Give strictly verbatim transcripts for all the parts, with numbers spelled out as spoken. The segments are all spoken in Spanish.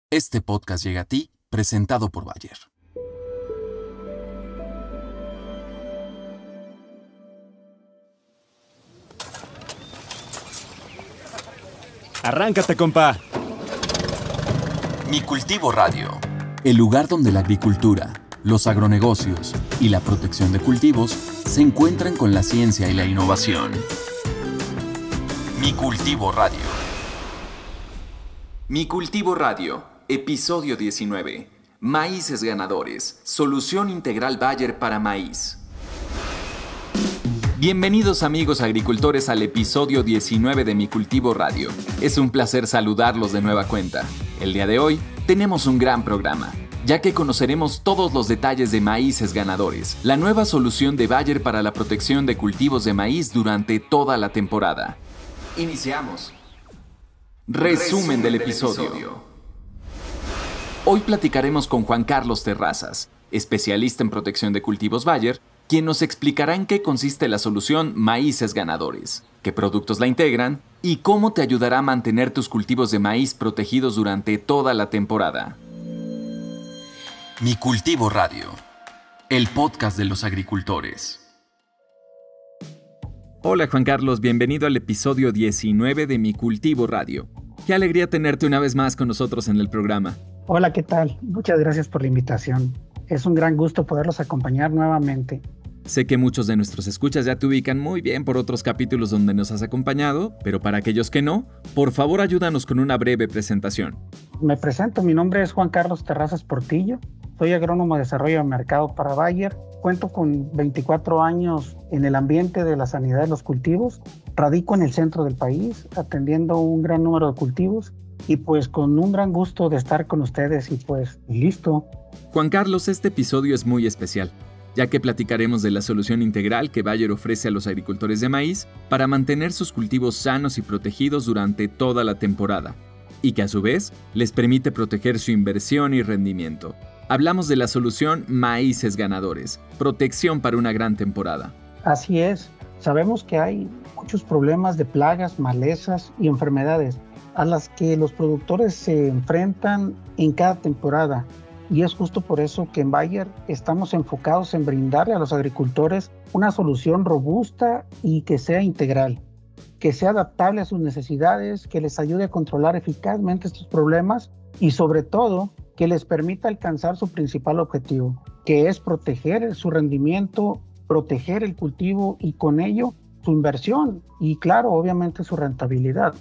Este podcast llega a ti, presentado por Bayer. ¡Arráncate, compa! Mi Cultivo Radio, el lugar donde la agricultura, los agronegocios y la protección de cultivos se encuentran con la ciencia y la innovación. Mi Cultivo Radio. Mi Cultivo Radio, episodio diecinueve. Maíces ganadores, solución integral Bayer para maíz. Bienvenidos amigos agricultores al episodio diecinueve de Mi Cultivo Radio. Es un placer saludarlos de nueva cuenta. El día de hoy tenemos un gran programa, ya que conoceremos todos los detalles de Maíces Ganadores, la nueva solución de Bayer para la protección de cultivos de maíz durante toda la temporada. Iniciamos. Resumen, Resumen del, episodio. del episodio. Hoy platicaremos con Juan Carlos Terrazas, especialista en protección de cultivos Bayer, quien nos explicará en qué consiste la solución Maíces Ganadores, qué productos la integran y cómo te ayudará a mantener tus cultivos de maíz protegidos durante toda la temporada. Mi Cultivo Radio, el podcast de los agricultores. Hola Juan Carlos, bienvenido al episodio diecinueve de Mi Cultivo Radio. Qué alegría tenerte una vez más con nosotros en el programa. Hola, ¿qué tal? Muchas gracias por la invitación. Es un gran gusto poderlos acompañar nuevamente. Sé que muchos de nuestros escuchas ya te ubican muy bien por otros capítulos donde nos has acompañado, pero para aquellos que no, por favor ayúdanos con una breve presentación. Me presento, mi nombre es Juan Carlos Terrazas Portillo, soy agrónomo de desarrollo de mercado para Bayer, cuento con veinticuatro años en el ambiente de la sanidad de los cultivos, radico en el centro del país, atendiendo un gran número de cultivos y pues con un gran gusto de estar con ustedes y pues listo. Juan Carlos, este episodio es muy especial, ya que platicaremos de la solución integral que Bayer ofrece a los agricultores de maíz para mantener sus cultivos sanos y protegidos durante toda la temporada, y que a su vez les permite proteger su inversión y rendimiento. Hablamos de la solución Maíces Ganadores, protección para una gran temporada. Así es, sabemos que hay muchos problemas de plagas, malezas y enfermedades a las que los productores se enfrentan en cada temporada. Y es justo por eso que en Bayer estamos enfocados en brindarle a los agricultores una solución robusta y que sea integral, que sea adaptable a sus necesidades, que les ayude a controlar eficazmente estos problemas y sobre todo que les permita alcanzar su principal objetivo, que es proteger su rendimiento, proteger el cultivo y con ello su inversión y claro, obviamente su rentabilidad.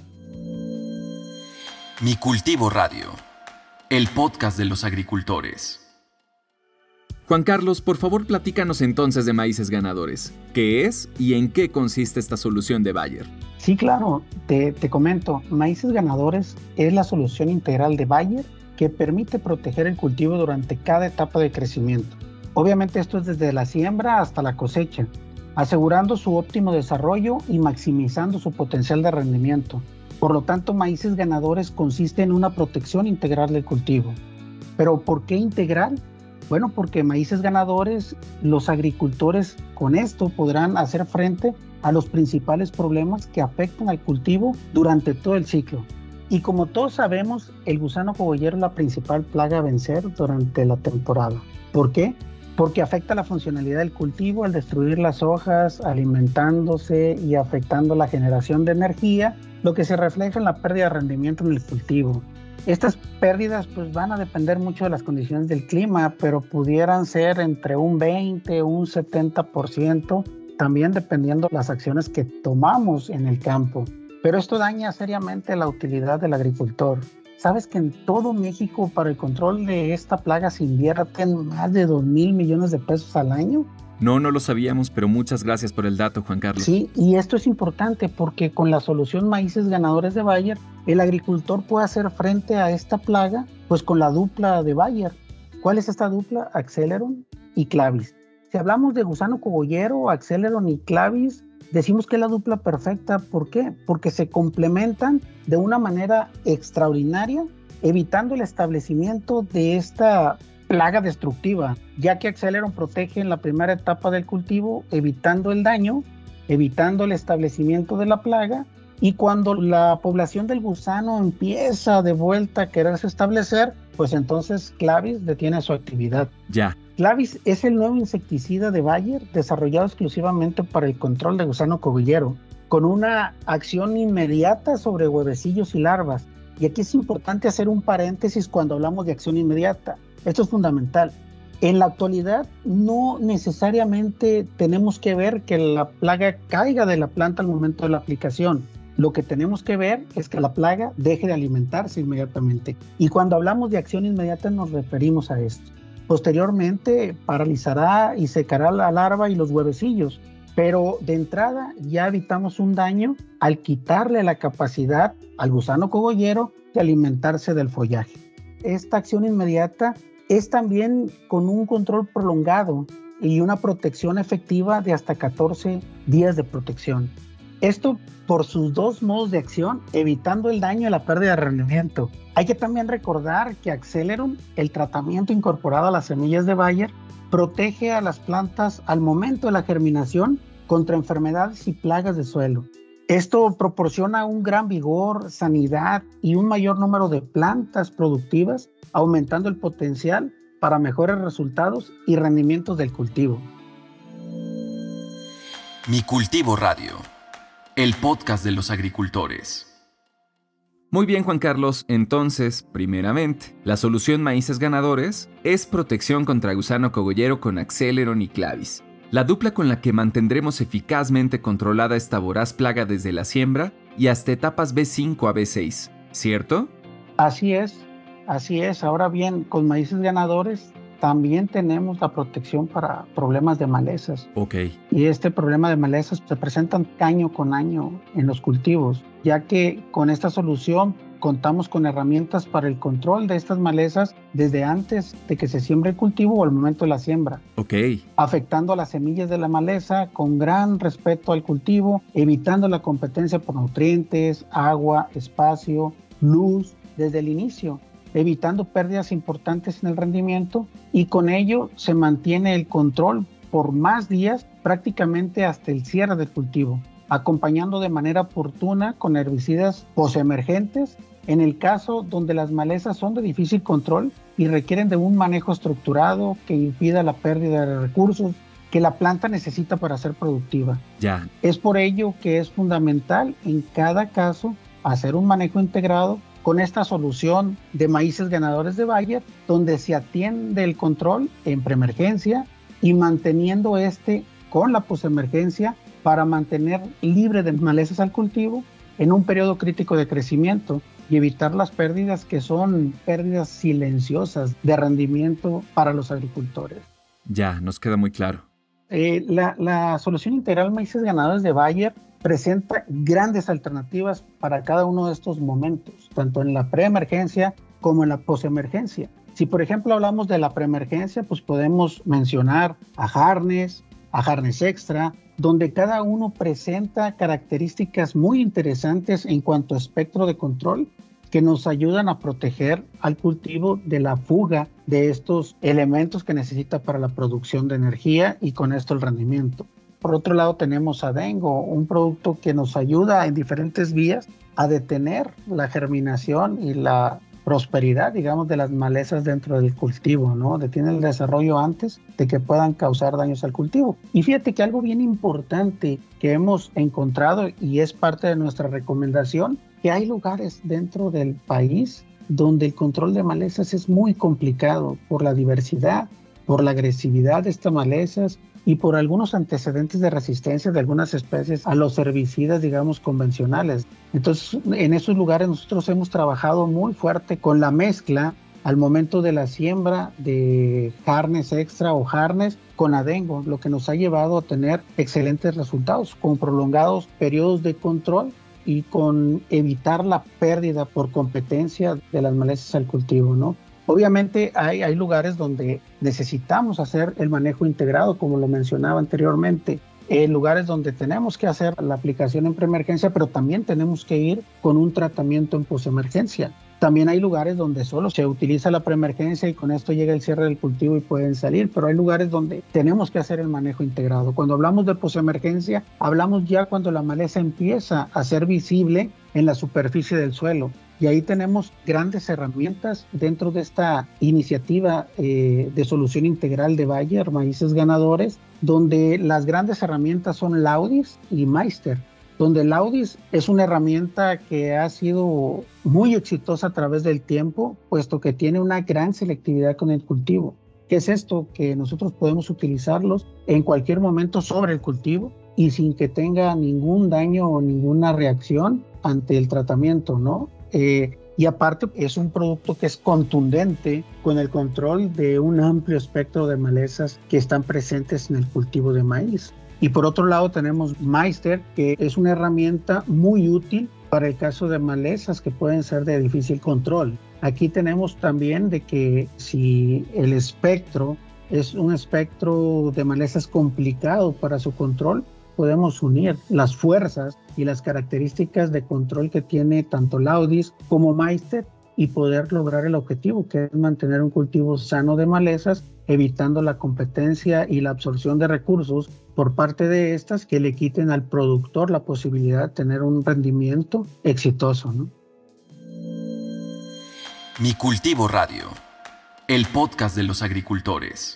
Mi Cultivo Radio, el podcast de los agricultores. Juan Carlos, por favor platícanos entonces de Maíces Ganadores. ¿Qué es y en qué consiste esta solución de Bayer? Sí, claro, te, te comento. Maíces Ganadores es la solución integral de Bayer que permite proteger el cultivo durante cada etapa de crecimiento. Obviamente esto es desde la siembra hasta la cosecha, asegurando su óptimo desarrollo y maximizando su potencial de rendimiento. Por lo tanto, Maíces Ganadores consiste en una protección integral del cultivo. ¿Pero por qué integral? Bueno, porque Maíces Ganadores, los agricultores con esto podrán hacer frente a los principales problemas que afectan al cultivo durante todo el ciclo. Y como todos sabemos, el gusano cogollero es la principal plaga a vencer durante la temporada. ¿Por qué? Porque afecta la funcionalidad del cultivo al destruir las hojas, alimentándose y afectando la generación de energía, lo que se refleja en la pérdida de rendimiento en el cultivo. Estas pérdidas pues, van a depender mucho de las condiciones del clima, pero pudieran ser entre un veinte o un setenta por ciento, también dependiendo de las acciones que tomamos en el campo. Pero esto daña seriamente la utilidad del agricultor. ¿Sabes que en todo México para el control de esta plaga se invierten más de dos mil millones de pesos al año? No, no lo sabíamos, pero muchas gracias por el dato, Juan Carlos. Sí, y esto es importante porque con la solución Maíces Ganadores de Bayer, el agricultor puede hacer frente a esta plaga pues con la dupla de Bayer. ¿Cuál es esta dupla? Acceleron y Clavis. Si hablamos de gusano cogollero, Acceleron y Clavis, decimos que es la dupla perfecta. ¿Por qué? Porque se complementan de una manera extraordinaria, evitando el establecimiento de esta plaga destructiva, ya que Acceleron protege en la primera etapa del cultivo, evitando el daño, evitando el establecimiento de la plaga Y cuando la población del gusano empieza de vuelta a quererse establecer, pues entonces Clavis detiene su actividad. Ya. Clavis es el nuevo insecticida de Bayer desarrollado exclusivamente para el control de gusano cogullero, con una acción inmediata sobre huevecillos y larvas. Y aquí es importante hacer un paréntesis cuando hablamos de acción inmediata. Esto es fundamental. En la actualidad no necesariamente tenemos que ver que la plaga caiga de la planta al momento de la aplicación. Lo que tenemos que ver es que la plaga deje de alimentarse inmediatamente. Y cuando hablamos de acción inmediata nos referimos a esto. Posteriormente paralizará y secará la larva y los huevecillos, pero de entrada ya evitamos un daño al quitarle la capacidad al gusano cogollero de alimentarse del follaje. Esta acción inmediata es también con un control prolongado y una protección efectiva de hasta catorce días de protección. Esto por sus dos modos de acción, evitando el daño y la pérdida de rendimiento. Hay que también recordar que Aceleron, el tratamiento incorporado a las semillas de Bayer, protege a las plantas al momento de la germinación contra enfermedades y plagas de suelo. Esto proporciona un gran vigor, sanidad y un mayor número de plantas productivas, aumentando el potencial para mejores resultados y rendimientos del cultivo. Mi Cultivo Radio, el podcast de los agricultores. Muy bien, Juan Carlos. Entonces, primeramente, la solución Maíces Ganadores es protección contra gusano cogollero con Aceleron y Clavis, la dupla con la que mantendremos eficazmente controlada esta voraz plaga desde la siembra y hasta etapas B cinco a B seis, ¿cierto? Así es, así es. Ahora bien, con Maíces Ganadores también tenemos la protección para problemas de malezas. Ok. Y este problema de malezas se presenta año con año en los cultivos, ya que con esta solución contamos con herramientas para el control de estas malezas desde antes de que se siembre el cultivo o al momento de la siembra. Ok. Afectando a las semillas de la maleza con gran respeto al cultivo, evitando la competencia por nutrientes, agua, espacio, luz desde el inicio, evitando pérdidas importantes en el rendimiento, y con ello se mantiene el control por más días, prácticamente hasta el cierre del cultivo, acompañando de manera oportuna con herbicidas posemergentes en el caso donde las malezas son de difícil control y requieren de un manejo estructurado que impida la pérdida de recursos que la planta necesita para ser productiva. Ya. Es por ello que es fundamental en cada caso hacer un manejo integrado con esta solución de Maíces Ganadores de Bayer, donde se atiende el control en preemergencia y manteniendo este con la posemergencia para mantener libre de malezas al cultivo en un periodo crítico de crecimiento y evitar las pérdidas que son pérdidas silenciosas de rendimiento para los agricultores. Ya, nos queda muy claro. Eh, la, la solución integral Maíces Ganadores de Bayer presenta grandes alternativas para cada uno de estos momentos, tanto en la preemergencia como en la posemergencia. Si por ejemplo hablamos de la preemergencia, pues podemos mencionar a Harness, a Harness Extra, donde cada uno presenta características muy interesantes en cuanto a espectro de control que nos ayudan a proteger al cultivo de la fuga de estos elementos que necesita para la producción de energía y con esto el rendimiento. Por otro lado tenemos a Dengo, un producto que nos ayuda en diferentes vías a detener la germinación y la prosperidad, digamos, de las malezas dentro del cultivo, ¿no? Detiene el desarrollo antes de que puedan causar daños al cultivo. Y fíjate que algo bien importante que hemos encontrado y es parte de nuestra recomendación, que hay lugares dentro del país donde el control de malezas es muy complicado por la diversidad, por la agresividad de estas malezas y por algunos antecedentes de resistencia de algunas especies a los herbicidas, digamos, convencionales. Entonces, en esos lugares nosotros hemos trabajado muy fuerte con la mezcla al momento de la siembra de Harness Extra o Harness con Adengo, lo que nos ha llevado a tener excelentes resultados con prolongados periodos de control y con evitar la pérdida por competencia de las malezas al cultivo, ¿no? Obviamente hay, hay lugares donde necesitamos hacer el manejo integrado, como lo mencionaba anteriormente, en lugares donde tenemos que hacer la aplicación en preemergencia, pero también tenemos que ir con un tratamiento en posemergencia. También hay lugares donde solo se utiliza la preemergencia y con esto llega el cierre del cultivo y pueden salir, pero hay lugares donde tenemos que hacer el manejo integrado. Cuando hablamos de posemergencia, hablamos ya cuando la maleza empieza a ser visible en la superficie del suelo. Y ahí tenemos grandes herramientas dentro de esta iniciativa eh, de solución integral de Bayer, Maíces Ganadores, donde las grandes herramientas son Laudis y Meister, donde Laudis es una herramienta que ha sido muy exitosa a través del tiempo, puesto que tiene una gran selectividad con el cultivo. ¿Qué es esto? Que nosotros podemos utilizarlos en cualquier momento sobre el cultivo y sin que tenga ningún daño o ninguna reacción ante el tratamiento, ¿no? Eh, y aparte es un producto que es contundente con el control de un amplio espectro de malezas que están presentes en el cultivo de maíz. Y por otro lado tenemos Meister, que es una herramienta muy útil para el caso de malezas que pueden ser de difícil control. Aquí tenemos también de que si el espectro es un espectro de malezas complicado para su control, podemos unir las fuerzas y las características de control que tiene tanto Laudis como Meister y poder lograr el objetivo, que es mantener un cultivo sano de malezas, evitando la competencia y la absorción de recursos por parte de estas que le quiten al productor la posibilidad de tener un rendimiento exitoso, ¿no? Mi Cultivo Radio, el podcast de los agricultores.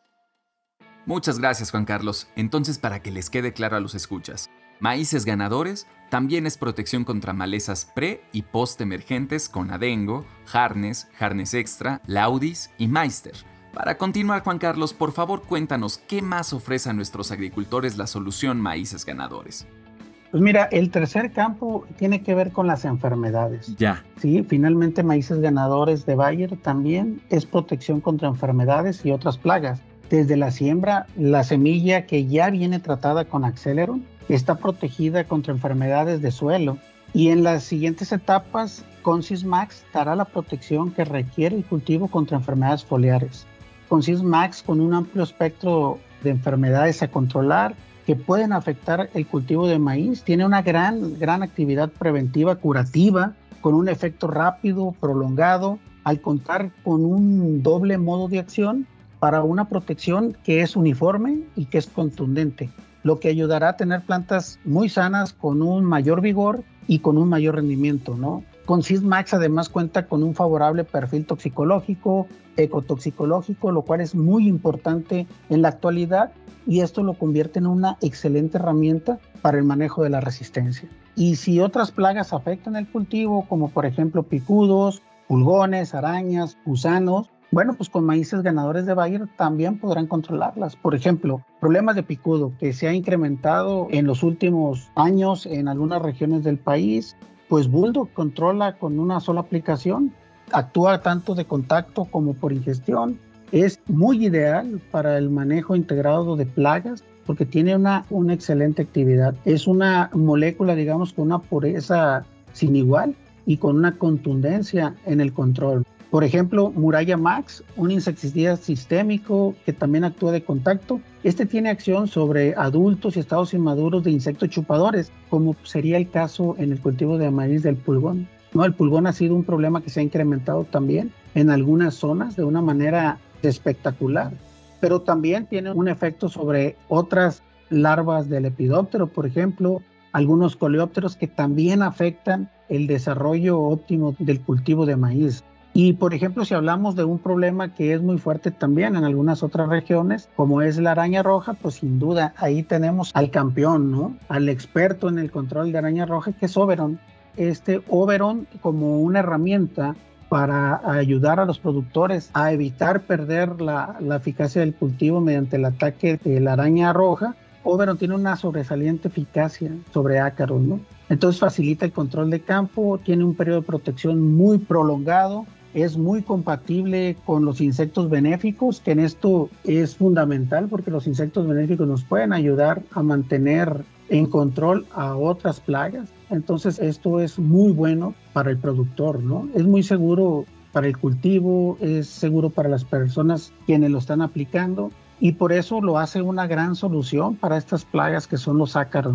Muchas gracias, Juan Carlos. Entonces, para que les quede claro a los escuchas, Maíces Ganadores también es protección contra malezas pre- y post-emergentes con Adengo, Harness, Harness Extra, Laudis y Meister. Para continuar, Juan Carlos, por favor cuéntanos qué más ofrece a nuestros agricultores la solución Maíces Ganadores. Pues mira, el tercer campo tiene que ver con las enfermedades. Ya. Sí, finalmente Maíces Ganadores de Bayer también es protección contra enfermedades y otras plagas. Desde la siembra, la semilla que ya viene tratada con Acceleron está protegida contra enfermedades de suelo y en las siguientes etapas, Consys Max dará la protección que requiere el cultivo contra enfermedades foliares. Consys Max con un amplio espectro de enfermedades a controlar que pueden afectar el cultivo de maíz, tiene una gran, gran actividad preventiva curativa con un efecto rápido, prolongado, al contar con un doble modo de acción para una protección que es uniforme y que es contundente, lo que ayudará a tener plantas muy sanas con un mayor vigor y con un mayor rendimiento, ¿no? Consys Max además cuenta con un favorable perfil toxicológico, ecotoxicológico, lo cual es muy importante en la actualidad y esto lo convierte en una excelente herramienta para el manejo de la resistencia. Y si otras plagas afectan el cultivo, como por ejemplo picudos, pulgones, arañas, gusanos, bueno, pues con Maíces Ganadores de Bayer también podrán controlarlas. Por ejemplo, problemas de picudo que se ha incrementado en los últimos años en algunas regiones del país, pues Bulldog controla con una sola aplicación, actúa tanto de contacto como por ingestión. Es muy ideal para el manejo integrado de plagas porque tiene una, una excelente actividad. Es una molécula, digamos, con una pureza sin igual y con una contundencia en el control. Por ejemplo, Muralla Max, un insecticida sistémico que también actúa de contacto. Este tiene acción sobre adultos y estados inmaduros de insectos chupadores, como sería el caso en el cultivo de maíz del pulgón. ¿No? El pulgón ha sido un problema que se ha incrementado también en algunas zonas de una manera espectacular, pero también tiene un efecto sobre otras larvas del lepidóptero, por ejemplo, algunos coleópteros que también afectan el desarrollo óptimo del cultivo de maíz. Y por ejemplo, si hablamos de un problema que es muy fuerte también en algunas otras regiones, como es la araña roja, pues sin duda ahí tenemos al campeón, ¿no? Al experto en el control de araña roja, que es Oberon. Este Oberon como una herramienta para ayudar a los productores a evitar perder la, la eficacia del cultivo mediante el ataque de la araña roja. Oberon tiene una sobresaliente eficacia sobre ácaros, ¿no? Entonces facilita el control de campo, tiene un periodo de protección muy prolongado, es muy compatible con los insectos benéficos, que en esto es fundamental porque los insectos benéficos nos pueden ayudar a mantener en control a otras plagas. Entonces esto es muy bueno para el productor, ¿no? Es muy seguro para el cultivo, es seguro para las personas quienes lo están aplicando y por eso lo hace una gran solución para estas plagas que son los ácaros, ¿no?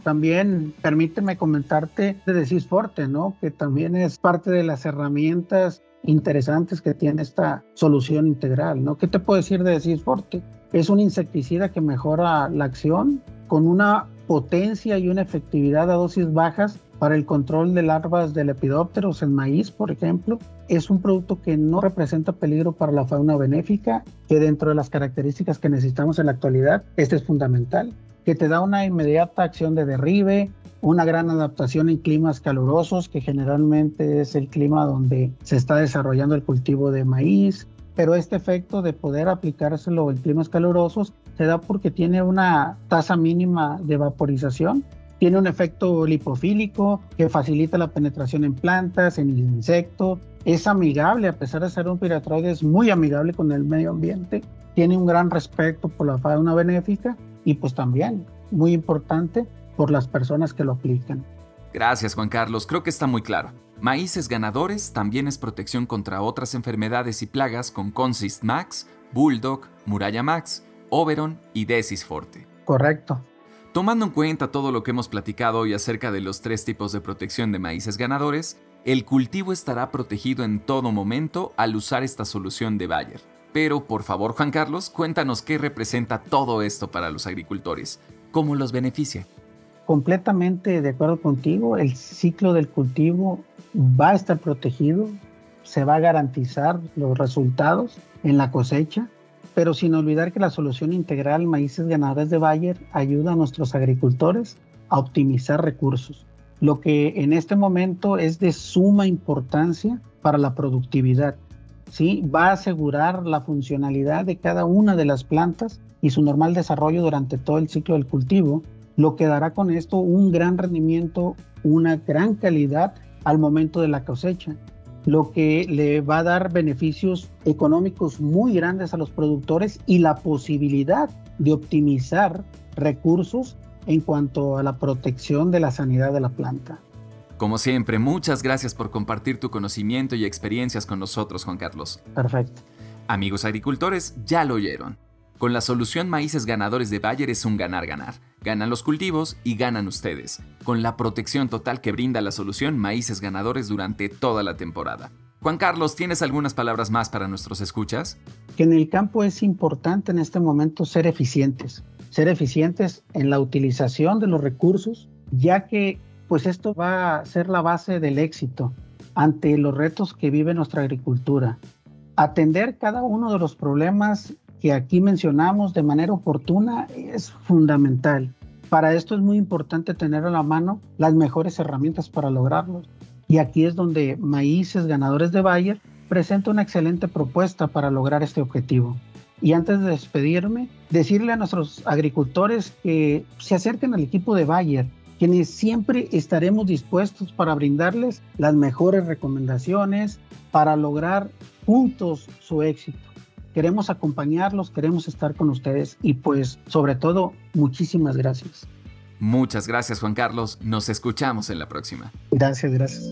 También permíteme comentarte de Decis Forte, ¿no? Que también es parte de las herramientas interesantes que tiene esta solución integral, ¿no? ¿Qué te puedo decir de Decis Forte? Es un insecticida que mejora la acción con una potencia y una efectividad a dosis bajas para el control de larvas de lepidópteros en maíz, por ejemplo. Es un producto que no representa peligro para la fauna benéfica, que dentro de las características que necesitamos en la actualidad, este es fundamental, que te da una inmediata acción de derribe, una gran adaptación en climas calurosos, que generalmente es el clima donde se está desarrollando el cultivo de maíz, pero este efecto de poder aplicárselo en climas calurosos se da porque tiene una tasa mínima de vaporización, tiene un efecto lipofílico que facilita la penetración en plantas, en insectos, es amigable, a pesar de ser un piratroide, es muy amigable con el medio ambiente, tiene un gran respeto por la fauna benéfica y pues también, muy importante, por las personas que lo aplican. Gracias, Juan Carlos. Creo que está muy claro. Maíces Ganadores también es protección contra otras enfermedades y plagas con Consist Max, Bulldog, Muralla Max, Oberon y Decis Forte. Correcto. Tomando en cuenta todo lo que hemos platicado hoy acerca de los tres tipos de protección de maíces ganadores, el cultivo estará protegido en todo momento al usar esta solución de Bayer. Pero, por favor, Juan Carlos, cuéntanos qué representa todo esto para los agricultores. ¿Cómo los beneficia? Completamente de acuerdo contigo, el ciclo del cultivo va a estar protegido, se va a garantizar los resultados en la cosecha, pero sin olvidar que la solución integral Maíces Ganadores de Bayer ayuda a nuestros agricultores a optimizar recursos, lo que en este momento es de suma importancia para la productividad. ¿Sí? Va a asegurar la funcionalidad de cada una de las plantas y su normal desarrollo durante todo el ciclo del cultivo, lo que dará con esto un gran rendimiento, una gran calidad al momento de la cosecha, lo que le va a dar beneficios económicos muy grandes a los productores y la posibilidad de optimizar recursos en cuanto a la protección de la sanidad de la planta. Como siempre, muchas gracias por compartir tu conocimiento y experiencias con nosotros, Juan Carlos. Perfecto. Amigos agricultores, ya lo oyeron. Con la solución Maíces Ganadores de Bayer es un ganar-ganar. Ganan los cultivos y ganan ustedes, con la protección total que brinda la solución Maíces Ganadores durante toda la temporada. Juan Carlos, ¿tienes algunas palabras más para nuestros escuchas? Que en el campo es importante en este momento ser eficientes. Ser eficientes en la utilización de los recursos, ya que pues esto va a ser la base del éxito ante los retos que vive nuestra agricultura. Atender cada uno de los problemas que aquí mencionamos de manera oportuna es fundamental. Para esto es muy importante tener a la mano las mejores herramientas para lograrlo. Y aquí es donde Maíces Ganadores de Bayer presenta una excelente propuesta para lograr este objetivo. Y antes de despedirme, decirle a nuestros agricultores que se acerquen al equipo de Bayer, quienes siempre estaremos dispuestos para brindarles las mejores recomendaciones para lograr juntos su éxito. Queremos acompañarlos, queremos estar con ustedes y pues sobre todo, muchísimas gracias. Muchas gracias, Juan Carlos. Nos escuchamos en la próxima. Gracias, gracias.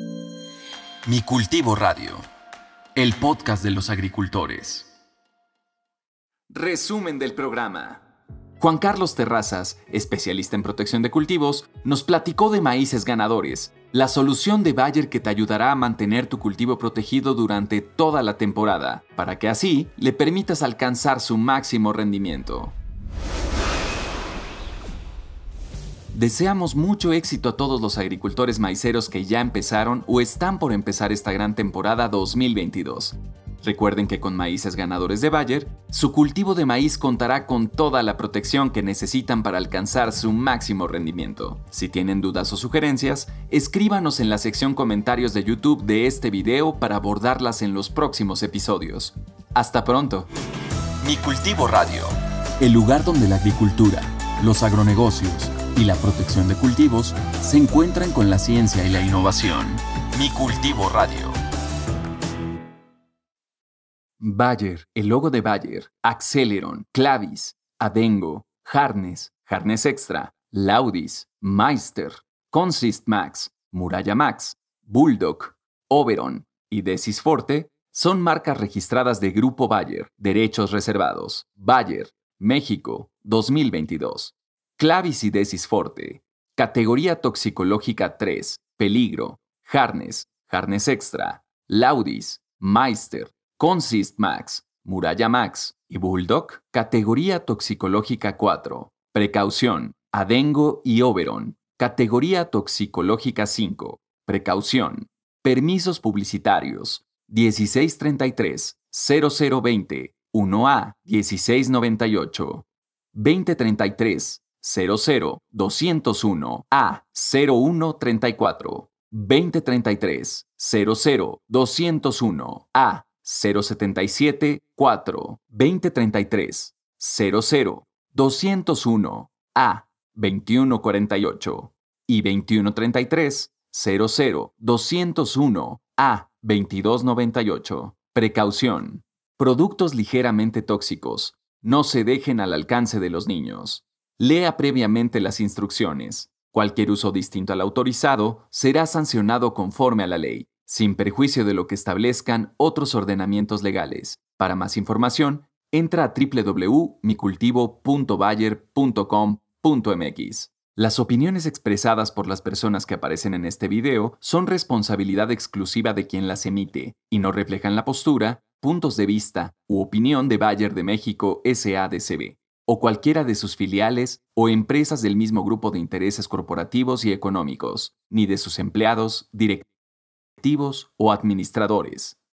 Mi Cultivo Radio, el podcast de los agricultores. Resumen del programa. Juan Carlos Terrazas, especialista en protección de cultivos, nos platicó de Maíces Ganadores, la solución de Bayer que te ayudará a mantener tu cultivo protegido durante toda la temporada, para que así le permitas alcanzar su máximo rendimiento. Deseamos mucho éxito a todos los agricultores maiceros que ya empezaron o están por empezar esta gran temporada dos mil veintidós. Recuerden que con Maíces Ganadores de Bayer, su cultivo de maíz contará con toda la protección que necesitan para alcanzar su máximo rendimiento. Si tienen dudas o sugerencias, escríbanos en la sección comentarios de YouTube de este video para abordarlas en los próximos episodios. ¡Hasta pronto! Mi Cultivo Radio, el lugar donde la agricultura, los agronegocios y la protección de cultivos se encuentran con la ciencia y la innovación. Mi Cultivo Radio. Bayer, el logo de Bayer, Acceleron, Clavis, Adengo, Harness, Harness Extra, Laudis, Meister, Consist Max, Muralla Max, Bulldog, Oberon y Decis Forte son marcas registradas de Grupo Bayer, derechos reservados. Bayer, México, dos mil veintidós. Clavis y Decis Forte, Categoría toxicológica tres. Peligro. Harness, Harness Extra, Laudis, Meister, Consist Max, Muralla Max y Bulldog. Categoría toxicológica cuatro. Precaución. Adengo y Oberon. Categoría toxicológica cinco. Precaución. Permisos publicitarios. dieciséis treinta y tres, cero cero veinte, uno A, dieciséis noventa y ocho. veinte treinta y tres, cero cero, doscientos uno A, cero uno treinta y cuatro. veinte treinta y tres, cero cero, doscientos uno A, cero setenta y siete, cuatro. veinte treinta y tres, cero cero, doscientos uno A, veintiuno cuarenta y ocho. Y veintiuno treinta y tres, cero cero, doscientos uno A, veintidós noventa y ocho. Precaución. Productos ligeramente tóxicos. No se dejen al alcance de los niños. Lea previamente las instrucciones. Cualquier uso distinto al autorizado será sancionado conforme a la ley, sin perjuicio de lo que establezcan otros ordenamientos legales. Para más información, entra a doble u doble u doble u punto micultivo punto bayer punto com punto m x. Las opiniones expresadas por las personas que aparecen en este video son responsabilidad exclusiva de quien las emite y no reflejan la postura, puntos de vista u opinión de Bayer de México S A de C V o cualquiera de sus filiales o empresas del mismo grupo de intereses corporativos y económicos, ni de sus empleados, directivos o administradores.